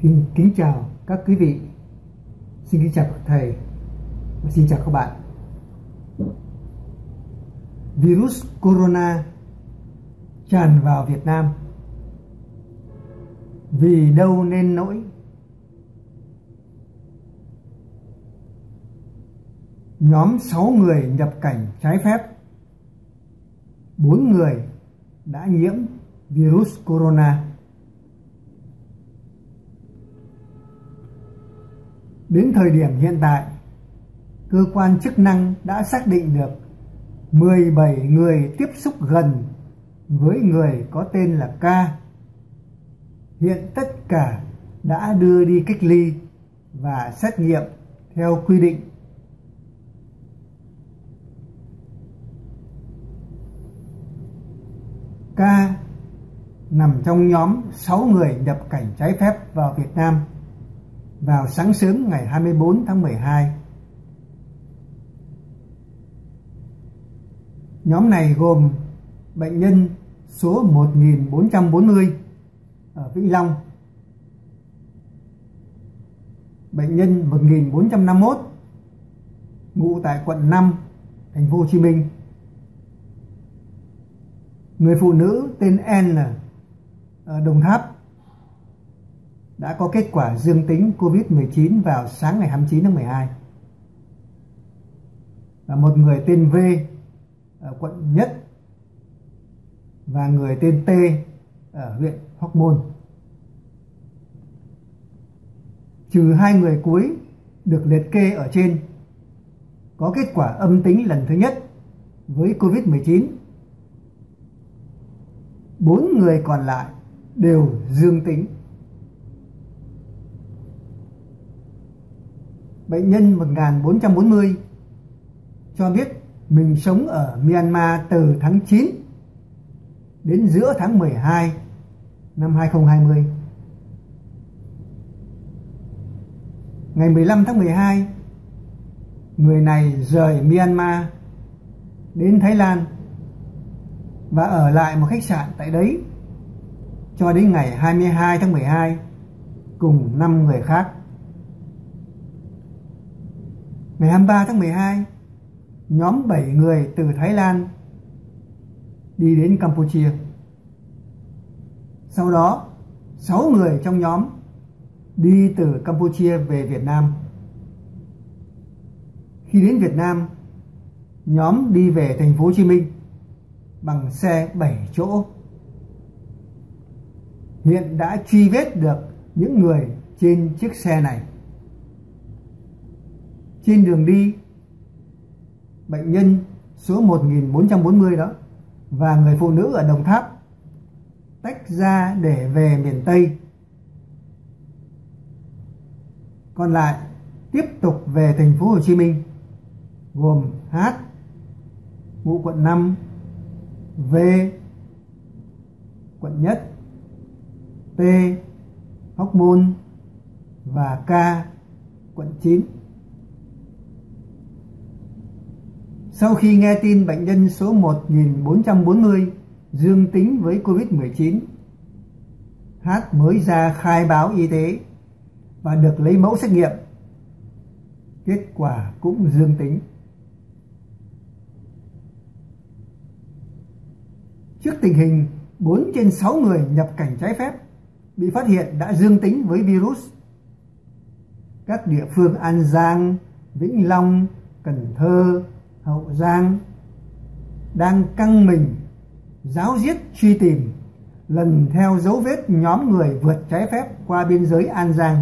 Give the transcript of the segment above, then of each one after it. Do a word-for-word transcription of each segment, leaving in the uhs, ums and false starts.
Kính, kính chào các quý vị, xin kính chào các thầy và xin chào các bạn. Virus Corona tràn vào Việt Nam, vì đâu nên nỗi? Nhóm sáu người nhập cảnh trái phép, bốn người đã nhiễm virus corona. Đến thời điểm hiện tại, cơ quan chức năng đã xác định được mười bảy người tiếp xúc gần với người có tên là K. Hiện tất cả đã đưa đi cách ly và xét nghiệm theo quy định. K nằm trong nhóm sáu người nhập cảnh trái phép vào Việt Nam vào sáng sớm ngày hai mươi tư tháng mười hai. Nhóm này gồm bệnh nhân số một nghìn bốn trăm bốn mươi ở Vĩnh Long, bệnh nhân một nghìn bốn trăm năm mươi mốt ngụ tại quận năm, thành phố Hồ Chí Minh, người phụ nữ tên N ở Đồng Tháp đã có kết quả dương tính Covid mười chín vào sáng ngày hai mươi chín tháng mười hai, và một người tên V ở quận Nhất và người tên T ở huyện Hóc Môn. Trừ hai người cuối được liệt kê ở trên có kết quả âm tính lần thứ nhất với Covid mười chín, bốn người còn lại đều dương tính. Bệnh nhân một nghìn bốn trăm bốn mươi cho biết mình sống ở Myanmar từ tháng chín đến giữa tháng mười hai năm hai nghìn không trăm hai mươi. Ngày mười lăm tháng mười hai, người này rời Myanmar đến Thái Lan và ở lại một khách sạn tại đấy cho đến ngày hai mươi hai tháng mười hai cùng năm người khác. Ngày hai mươi ba tháng mười hai, nhóm bảy người từ Thái Lan đi đến Campuchia. Sau đó, sáu người trong nhóm đi từ Campuchia về Việt Nam. Khi đến Việt Nam, nhóm đi về thành phố Hồ Chí Minh bằng xe bảy chỗ. Hiện đã truy vết được những người trên chiếc xe này. Trên đường đi, bệnh nhân số một nghìn bốn trăm bốn mươi đó và người phụ nữ ở Đồng Tháp tách ra để về miền Tây. Còn lại tiếp tục về thành phố Hồ Chí Minh, gồm H ngụ quận năm, V quận Nhất, T Hóc Môn và K quận chín. Sau khi nghe tin bệnh nhân số một nghìn bốn trăm bốn mươi dương tính với Covid mười chín, H mới ra khai báo y tế và được lấy mẫu xét nghiệm. Kết quả cũng dương tính. Trước tình hình bốn trên sáu người nhập cảnh trái phép bị phát hiện đã dương tính với virus, các địa phương An Giang, Vĩnh Long, Cần Thơ, Hậu Giang đang căng mình ráo riết truy tìm, lần theo dấu vết nhóm người vượt trái phép qua biên giới An Giang.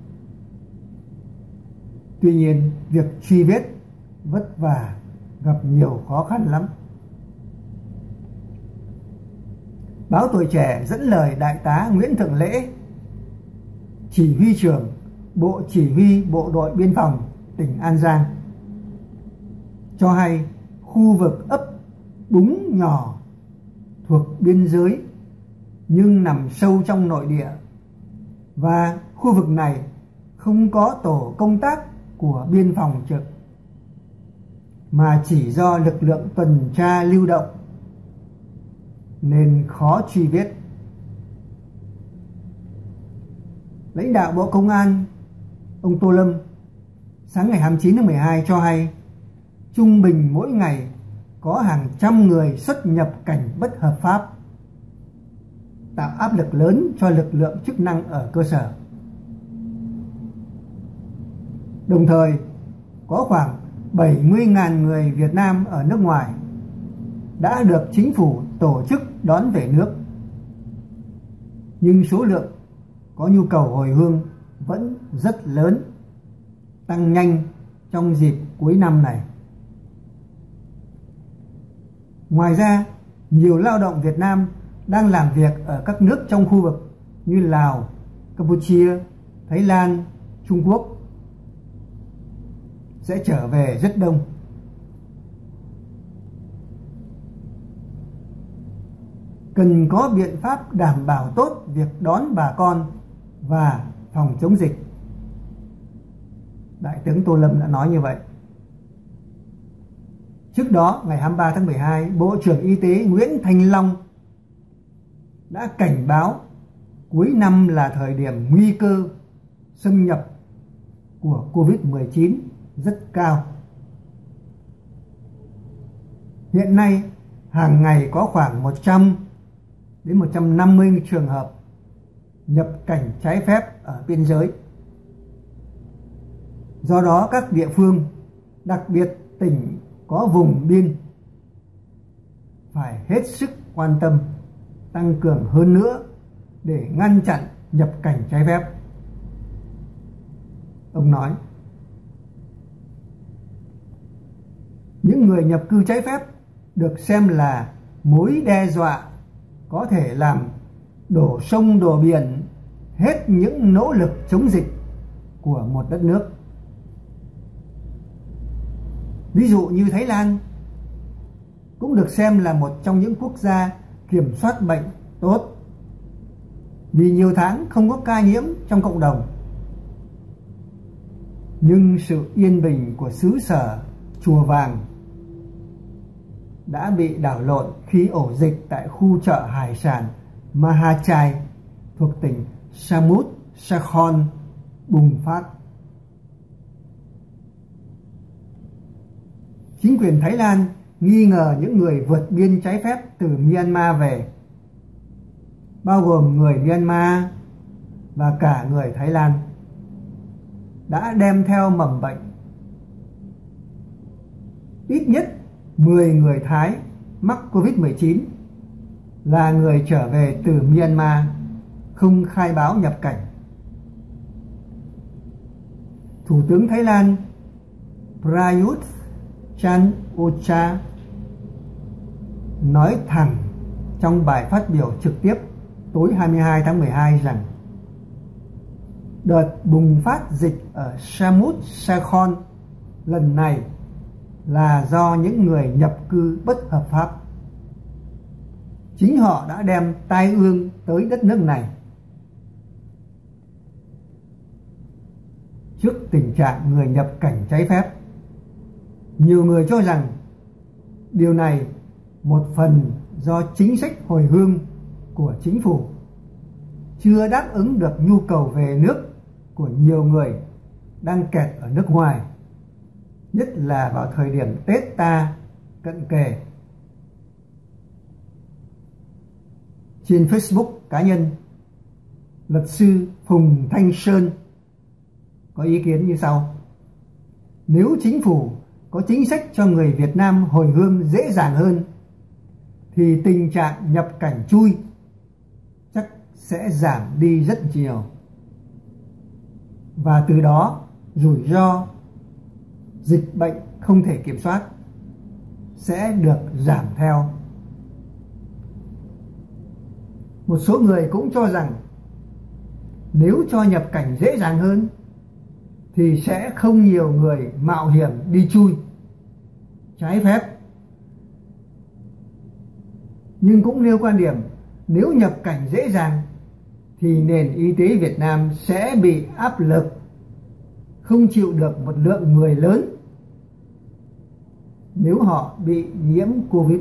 Tuy nhiên, việc truy vết vất vả, gặp nhiều khó khăn lắm. Báo Tuổi Trẻ dẫn lời Đại tá Nguyễn Thượng Lễ, chỉ huy trưởng Bộ Chỉ huy Bộ đội Biên phòng tỉnh An Giang, cho hay khu vực ấp Búng Nhỏ thuộc biên giới nhưng nằm sâu trong nội địa, và khu vực này không có tổ công tác của biên phòng trực mà chỉ do lực lượng tuần tra lưu động nên khó truy vết. lãnh đạo Bộ Công an ông Tô Lâm sáng ngày hai mươi chín tháng mười hai cho hay trung bình mỗi ngày có hàng trăm người xuất nhập cảnh bất hợp pháp, tạo áp lực lớn cho lực lượng chức năng ở cơ sở. Đồng thời, có khoảng bảy mươi nghìn người Việt Nam ở nước ngoài đã được chính phủ tổ chức đón về nước. Nhưng số lượng có nhu cầu hồi hương vẫn rất lớn, tăng nhanh trong dịp cuối năm này. Ngoài ra, nhiều lao động Việt Nam đang làm việc ở các nước trong khu vực như Lào, Campuchia, Thái Lan, Trung Quốc sẽ trở về rất đông. Cần có biện pháp đảm bảo tốt việc đón bà con và phòng chống dịch. Đại tướng Tô Lâm đã nói như vậy. Trước đó, ngày hai mươi ba tháng mười hai, Bộ trưởng Y tế Nguyễn Thanh Long đã cảnh báo cuối năm là thời điểm nguy cơ xâm nhập của Covid mười chín rất cao. Hiện nay, hàng ngày có khoảng một trăm đến một trăm năm mươi trường hợp nhập cảnh trái phép ở biên giới. Do đó, các địa phương, đặc biệt tỉnh có vùng biên, phải hết sức quan tâm, tăng cường hơn nữa để ngăn chặn nhập cảnh trái phép. Ông nói, những người nhập cư trái phép được xem là mối đe dọa có thể làm đổ sông đổ biển hết những nỗ lực chống dịch của một đất nước. Ví dụ như Thái Lan cũng được xem là một trong những quốc gia kiểm soát bệnh tốt vì nhiều tháng không có ca nhiễm trong cộng đồng. Nhưng sự yên bình của xứ sở Chùa Vàng đã bị đảo lộn khi ổ dịch tại khu chợ hải sản Mahachai thuộc tỉnh Samut Sakhon bùng phát. Chính quyền Thái Lan nghi ngờ những người vượt biên trái phép từ Myanmar về, bao gồm người Myanmar và cả người Thái Lan, đã đem theo mầm bệnh. Ít nhất mười người Thái mắc Covid mười chín là người trở về từ Myanmar, không khai báo nhập cảnh. Thủ tướng Thái Lan Prayut Chan-o-cha nói thẳng trong bài phát biểu trực tiếp tối hai mươi hai tháng mười hai rằng đợt bùng phát dịch ở Samut Sakhon lần này là do những người nhập cư bất hợp pháp. Chính họ đã đem tai ương tới đất nước này. Trước tình trạng người nhập cảnh trái phép, nhiều người cho rằng điều này một phần do chính sách hồi hương của chính phủ chưa đáp ứng được nhu cầu về nước của nhiều người đang kẹt ở nước ngoài, nhất là vào thời điểm Tết ta cận kề. Trên Facebook cá nhân, luật sư Phùng Thanh Sơn có ý kiến như sau: nếu chính phủ có chính sách cho người Việt Nam hồi hương dễ dàng hơn thì tình trạng nhập cảnh chui chắc sẽ giảm đi rất nhiều, và từ đó rủi ro dịch bệnh không thể kiểm soát sẽ được giảm theo. Một số người cũng cho rằng nếu cho nhập cảnh dễ dàng hơn thì sẽ không nhiều người mạo hiểm đi chui trái phép. Nhưng cũng nêu quan điểm nếu nhập cảnh dễ dàng thì nền y tế Việt Nam sẽ bị áp lực, không chịu được một lượng người lớn nếu họ bị nhiễm Covid.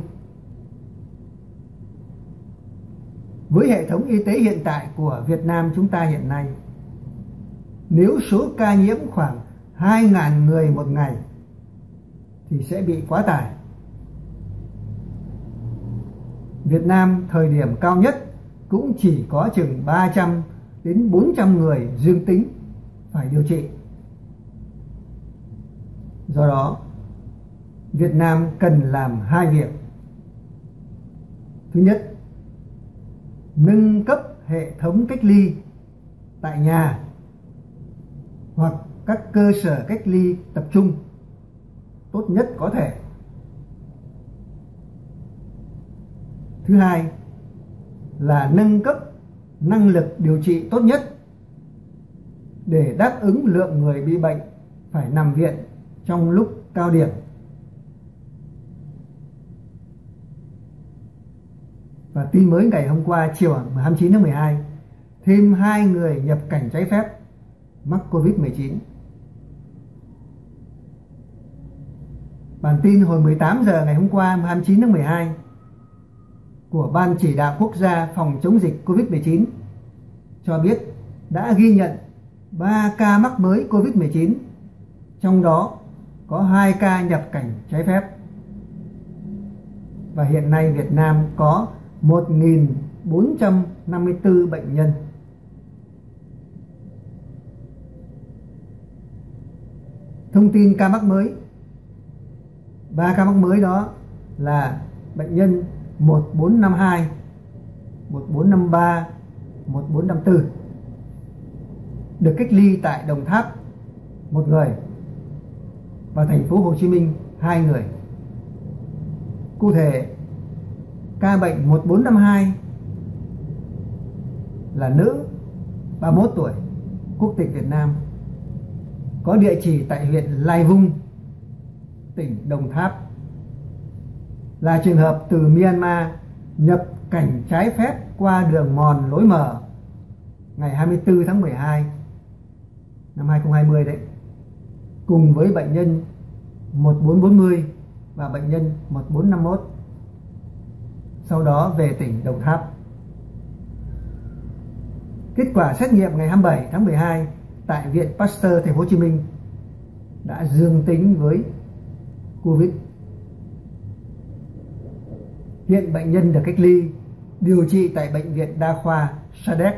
Với hệ thống y tế hiện tại của Việt Nam chúng ta hiện nay, nếu số ca nhiễm khoảng hai nghìn người một ngày thì sẽ bị quá tải. Việt Nam thời điểm cao nhất cũng chỉ có chừng ba trăm đến bốn trăm người dương tính phải điều trị. Do đó, Việt Nam cần làm hai việc. Thứ nhất, nâng cấp hệ thống cách ly tại nhà hoặc các cơ sở cách ly tập trung tốt nhất có thể. Thứ hai là nâng cấp năng lực điều trị tốt nhất để đáp ứng lượng người bị bệnh phải nằm viện trong lúc cao điểm. Và tin mới ngày hôm qua chiều hai mươi chín tháng mười hai, thêm hai người nhập cảnh trái phép mắc Covid mười chín. Bản tin hồi mười tám giờ ngày hôm qua hai mươi chín tháng mười hai của Ban Chỉ đạo Quốc gia phòng chống dịch Covid mười chín cho biết đã ghi nhận ba ca mắc mới Covid mười chín, trong đó có hai ca nhập cảnh trái phép. Và hiện nay Việt Nam có một nghìn bốn trăm năm mươi tư bệnh nhân. Thông tin ca mắc mới. Ba ca mắc mới đó là bệnh nhân một bốn năm hai, một bốn năm ba, một bốn năm tư. Được cách ly tại Đồng Tháp một người và thành phố Hồ Chí Minh hai người. Cụ thể, ca bệnh một bốn năm hai là nữ, ba mươi mốt tuổi, quốc tịch Việt Nam, có địa chỉ tại huyện Lai Vung, tỉnh Đồng Tháp, là trường hợp từ Myanmar nhập cảnh trái phép qua đường mòn lối mở ngày hai mươi tư tháng mười hai năm hai nghìn không trăm hai mươi đấy, cùng với bệnh nhân một bốn bốn không và bệnh nhân một bốn năm mốt, sau đó về tỉnh Đồng Tháp. Kết quả xét nghiệm ngày hai mươi bảy tháng mười hai tại Viện Pasteur Thành phố Hồ Chí Minh đã dương tính với Covid. Hiện bệnh nhân được cách ly điều trị tại Bệnh viện Đa khoa Sa Đéc.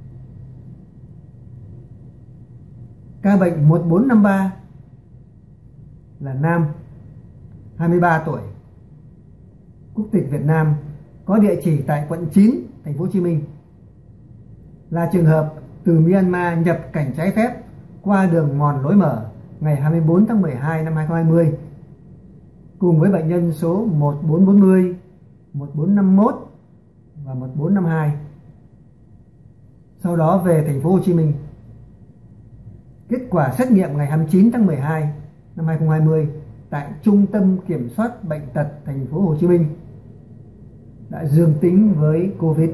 Ca bệnh một bốn năm ba là nam, hai mươi ba tuổi, quốc tịch Việt Nam, có địa chỉ tại quận chín, Thành phố Hồ Chí Minh, là trường hợp từ Myanmar nhập cảnh trái phép qua đường mòn lối mở ngày hai mươi tư tháng mười hai năm hai nghìn không trăm hai mươi, cùng với bệnh nhân số một bốn bốn không, một bốn năm mốt và một bốn năm hai, sau đó về Thành phố Hồ Chí Minh. Kết quả xét nghiệm ngày hai mươi chín tháng mười hai năm hai nghìn không trăm hai mươi tại Trung tâm Kiểm soát Bệnh tật Thành phố Hồ Chí Minh đã dương tính với Covid.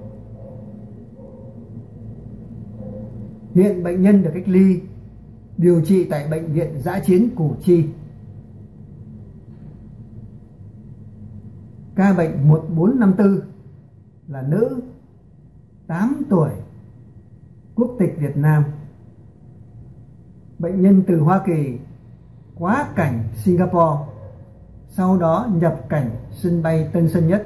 Hiện bệnh nhân được cách ly điều trị tại Bệnh viện Dã chiến Củ Chi. Ca bệnh một bốn năm tư là nữ, tám tuổi, quốc tịch Việt Nam, bệnh nhân từ Hoa Kỳ quá cảnh Singapore, sau đó nhập cảnh sân bay Tân Sơn Nhất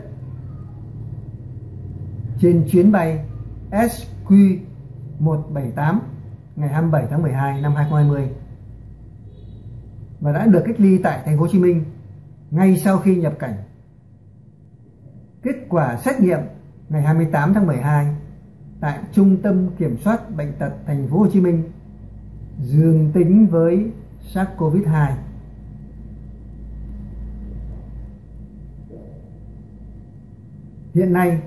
trên chuyến bay S Q một bảy tám ngày hai mươi bảy tháng mười hai năm hai nghìn không trăm hai mươi và đã được cách ly tại Thành phố Hồ Chí Minh ngay sau khi nhập cảnh. Kết quả xét nghiệm ngày hai mươi tám tháng mười hai tại Trung tâm Kiểm soát Bệnh tật Thành phố Hồ Chí Minh dương tính với SARS-xê o V hai. Hiện nay,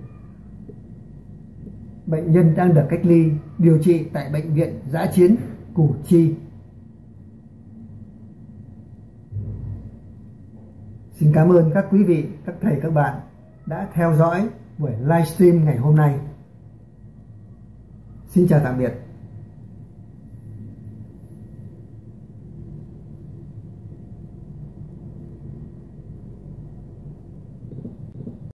bệnh nhân đang được cách ly điều trị tại Bệnh viện Dã chiến Củ Chi. Xin cảm ơn các quý vị, các thầy, các bạn đã theo dõi buổi livestream ngày hôm nay. Xin chào tạm biệt.